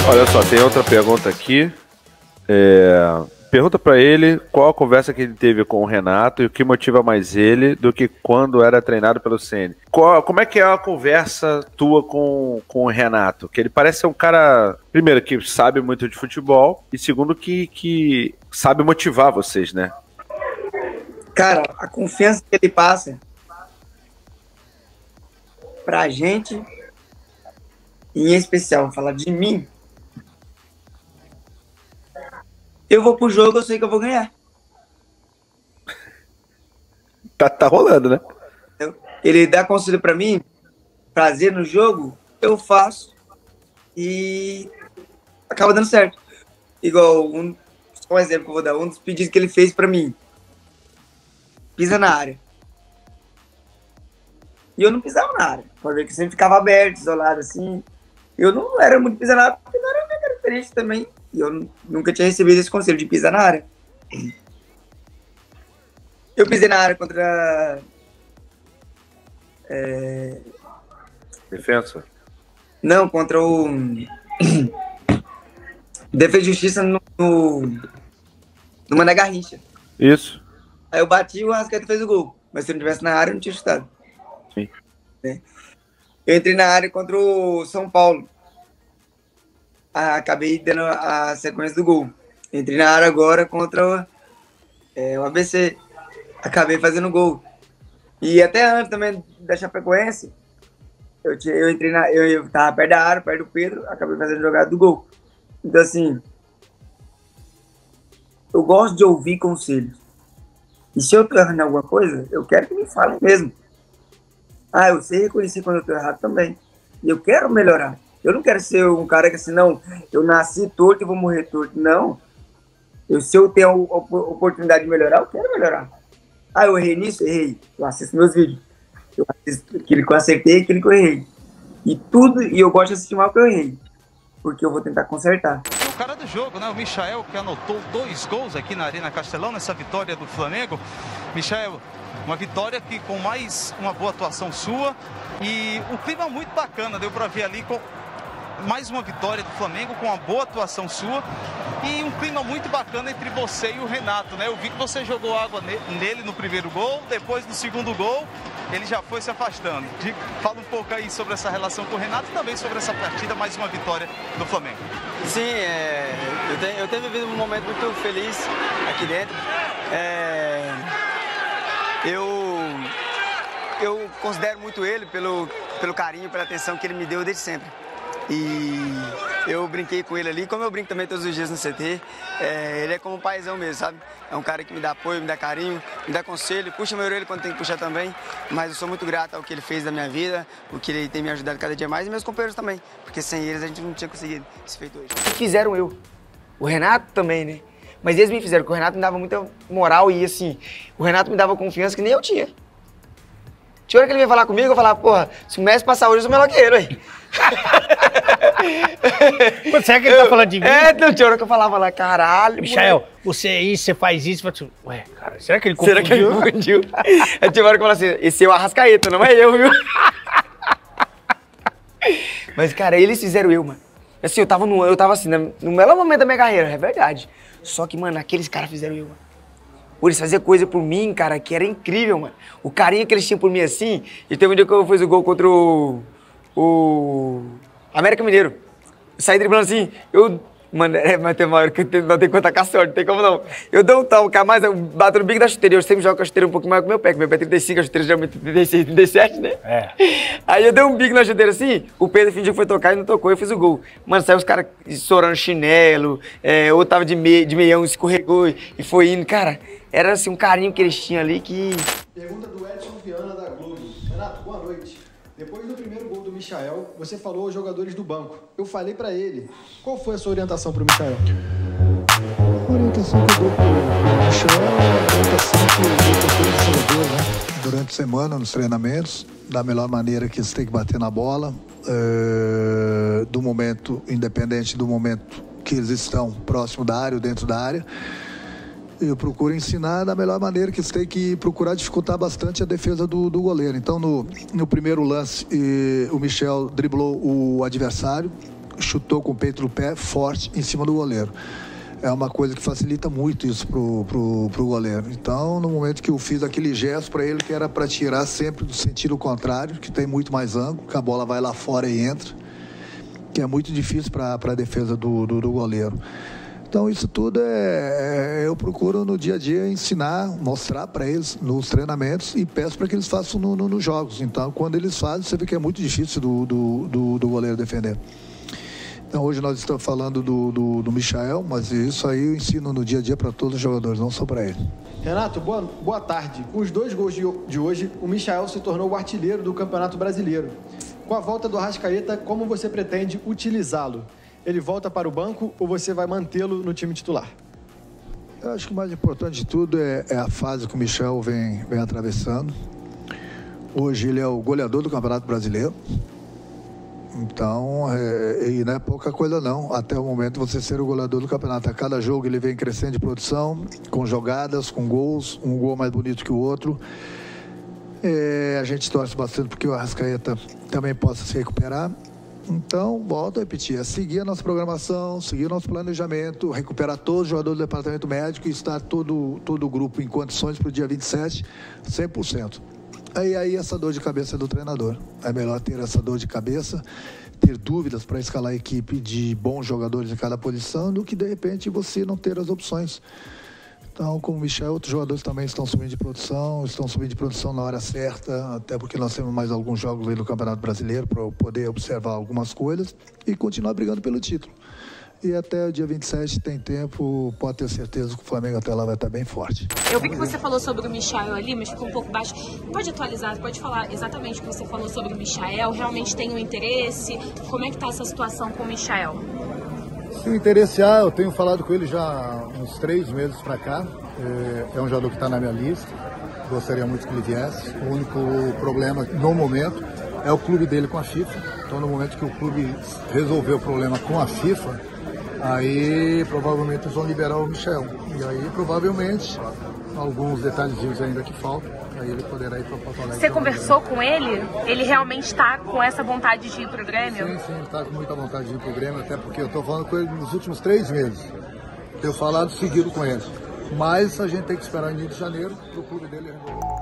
Olha só, tem outra pergunta aqui. Pergunta pra ele qual a conversa que ele teve com o Renato e o que motiva mais ele do que quando era treinado pelo Ceni. Como é que é a conversa tua com o Renato? Que ele parece ser um cara, primeiro, que sabe muito de futebol e segundo, que sabe motivar vocês, né? Cara, a confiança que ele passa pra gente, em especial, vou falar de mim. Eu vou pro jogo, eu sei que eu vou ganhar. Tá rolando, né? Ele dá conselho pra mim, prazer no jogo, eu faço e acaba dando certo. Igual, só um exemplo que eu vou dar, um dos pedidos que ele fez pra mim. Pisa na área. E eu não pisava na área. Pode ver que sempre ficava aberto, isolado assim. Eu não era muito pisar na área, porque não era minha característica também. E eu nunca tinha recebido esse conselho de pisar na área. Eu pisei na área contra... Defensa? Não, contra o... Defesa e Justiça no Mané Garrincha. Isso. Aí eu bati e o Arrascaeta fez o gol. Mas se eu não tivesse na área, eu não tinha chutado. Sim. Eu entrei na área contra o São Paulo. Acabei dando a sequência do gol. Entrei na área agora contra o ABC. Acabei fazendo gol. E até antes também da Chapecoense, eu entrei eu tava perto da área, perto do Pedro, acabei fazendo jogada do gol. Então, assim, eu gosto de ouvir conselhos. E se eu tô errando em alguma coisa, eu quero que me falem mesmo. Eu sei reconhecer quando eu tô errado também. E eu quero melhorar. Eu não quero ser um cara que assim, não, eu nasci torto e vou morrer torto. Não. Se eu tenho a oportunidade de melhorar, eu quero melhorar. Eu errei nisso? Errei. Eu assisto meus vídeos. Eu assisto aquilo que eu acertei e aquilo que eu errei. E eu gosto de assistir mal que eu errei. Porque eu vou tentar consertar. O cara do jogo, né? O Michael, que anotou 2 gols aqui na Arena Castelão, nessa vitória do Flamengo. Michael, uma vitória que com mais uma boa atuação sua. E o clima muito bacana, deu pra ver ali com mais uma vitória do Flamengo, com uma boa atuação sua. E um clima muito bacana entre você e o Renato, né? Eu vi que você jogou água nele no primeiro gol, depois no segundo gol, ele já foi se afastando. Fala um pouco aí sobre essa relação com o Renato e também sobre essa partida, mais uma vitória do Flamengo. Sim, eu tenho vivido um momento muito feliz aqui dentro. Eu considero muito ele pelo carinho, pela atenção que ele me deu desde sempre. E eu brinquei com ele ali, como eu brinco também todos os dias no CT. Ele é como um paizão mesmo, sabe? É um cara que me dá apoio, me dá carinho, me dá conselho, puxa meu orelha quando tem que puxar também. Mas eu sou muito grato ao que ele fez da minha vida, o que ele tem me ajudado cada dia mais, e meus companheiros também. Porque sem eles a gente não tinha conseguido esse feito hoje. Fizeram eu. O Renato também, né? Mas eles me fizeram, porque o Renato me dava muita moral e assim, o Renato me dava confiança que nem eu tinha. Tinha hora que ele veio falar comigo, eu falava, porra, se o Messi passar hoje, eu sou melhor que ele, aí. Será que ele tá falando de mim? Não, tinha hora que eu falava lá, caralho. Michael, você é isso, você faz isso. Ué, cara, será que ele confundiu? Será que ele confundiu? Aí tinha hora que eu falava assim, esse é o Arrascaeta, não é eu, viu? Mas, cara, eles fizeram eu, mano. Assim, eu tava assim, no melhor momento da minha carreira, é verdade. Só que, mano, aqueles caras fizeram eu, mano. Eles faziam coisa por mim, cara, que era incrível, mano. O carinho que eles tinham por mim assim. E teve um dia que eu fiz o gol contra o América Mineiro. Eu saí driblando assim, mano, mas tem uma hora que não tem conta com a sorte, não tem como não. Eu dou um toque, mas eu bato no bico da chuteira. Eu sempre jogo com a chuteira um pouco mais que o meu pé, que meu pé é 35, a chuteira geralmente é 36, 37, né? Aí eu dei um bico na chuteira assim, o Pedro fingiu que foi tocar e não tocou, eu fiz o gol. Mano, saiu os caras estourando chinelo, outro tava de meião, escorregou e foi indo. Cara, era assim um carinho que eles tinham ali que... Pergunta do Edson Viana da Globo. Renato, boa noite. Depois do primeiro gol do Michael, você falou aos jogadores do banco. Eu falei pra ele. Qual foi a sua orientação pro Michael? A orientação que eu dou pro Michael é a orientação que eu dou para todos os jogadores, né? Durante a semana, nos treinamentos, da melhor maneira que eles têm que bater na bola, do momento, independente do momento que eles estão próximo da área ou dentro da área. Eu procuro ensinar da melhor maneira que eles têm que procurar dificultar bastante a defesa do goleiro. Então, no primeiro lance, o Michel driblou o adversário, chutou com o peito do pé forte em cima do goleiro. É uma coisa que facilita muito isso pro goleiro. Então, no momento que eu fiz aquele gesto para ele, que era para tirar sempre do sentido contrário, que tem muito mais ângulo, que a bola vai lá fora e entra, que é muito difícil para a defesa do goleiro. Então, isso tudo eu procuro no dia a dia ensinar, mostrar para eles nos treinamentos e peço para que eles façam nos jogos. Então, quando eles fazem, você vê que é muito difícil do goleiro defender. Então, hoje nós estamos falando do Michael, mas isso aí eu ensino no dia a dia para todos os jogadores, não só para ele. Renato, boa tarde. Com os 2 gols de hoje, o Michael se tornou o artilheiro do Campeonato Brasileiro. Com a volta do Arrascaeta, como você pretende utilizá-lo? Ele volta para o banco ou você vai mantê-lo no time titular? Eu acho que o mais importante de tudo é a fase que o Michel vem atravessando. Hoje ele é o goleador do Campeonato Brasileiro. Então, e não é pouca coisa não, até o momento você ser o goleador do campeonato. A cada jogo ele vem crescendo de produção, com jogadas, com gols, um gol mais bonito que o outro. A gente torce bastante porque o Arrascaeta também possa se recuperar. Então, volto a repetir, é seguir a nossa programação, seguir o nosso planejamento, recuperar todos os jogadores do departamento médico e estar todo o grupo em condições para o dia 27, 100%. Aí essa dor de cabeça é do treinador. É melhor ter essa dor de cabeça, ter dúvidas para escalar a equipe de bons jogadores em cada posição, do que de repente você não ter as opções. Então, como o Michel, outros jogadores também estão subindo de produção na hora certa, até porque nós temos mais alguns jogos aí no Campeonato Brasileiro para eu poder observar algumas coisas e continuar brigando pelo título. E até o dia 27 tem tempo, pode ter certeza que o Flamengo até lá vai estar bem forte. Eu vi que você falou sobre o Michael ali, mas ficou um pouco baixo. Pode atualizar, pode falar exatamente o que você falou sobre o Michael? Realmente tem um interesse? Como é que está essa situação com o Michael? Se o interesse eu tenho falado com ele já há uns 3 meses para cá. É um jogador que está na minha lista. Gostaria muito que ele viesse. O único problema no momento é o clube dele com a FIFA. Então, no momento que o clube resolver o problema com a FIFA, aí provavelmente eles vão liberar o Michel. E aí provavelmente alguns detalhezinhos ainda que faltam, aí ele poderá ir para o Porto Alegre. Você conversou com ele? Ele realmente está com essa vontade de ir para o Grêmio? Sim, ele está com muita vontade de ir para o Grêmio, até porque eu estou falando com ele nos últimos 3 meses. Tenho falado seguido com ele. Mas a gente tem que esperar o início de janeiro para o clube dele resolver.